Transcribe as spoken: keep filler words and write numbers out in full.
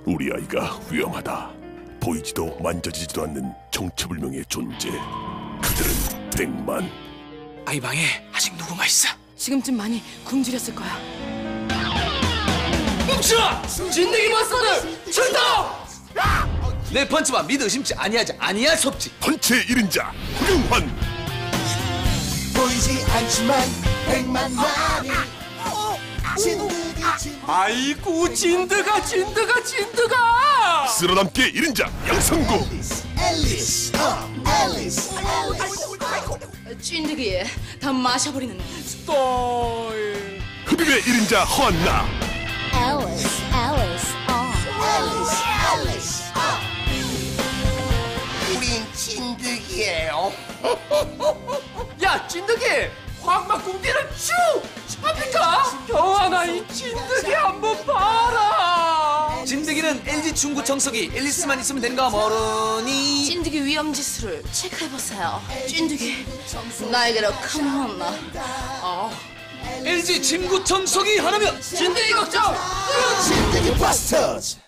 우리 아이가 위험하다. 보이지도 만져지지도 않는 정체불명의 존재. 그들은 백만. 아이 방에 아직 누구가 있어? 지금쯤 많이 굶주렸을 거야. 뭉쳐! 진드기 마스터들 출동! 내 펀치만 믿어 의심치 아니하지 아니할 수 없지. 펀치의 일인자 훌륭한. 보이지 않지만 백만 마리. 진드기 진드기. 아이고 진드가 진드가 진드가. 쓸어남기의 일인자 양성구. 앨리스 어 앨리스 찐득이 다 마셔버리는 스톨. 흡입의 일인자 허안나. 앨리스, 앨리스, 어. 앨리스 앨리스 우린 진드기예요. 야 진드기 황마 궁디를 쭉 잡니까? 경환아 이 진드기 한번 봐라. 진드기는 엘지 중구 정석이 앨리스만 있으면 되는가 모르니. 찐득이 위험 지수를 체크해보세요. 찐득이 나에게로 컴온. 아, 엘지 진구 정석이 하나면 진드기 걱정. 진드기 바스터즈.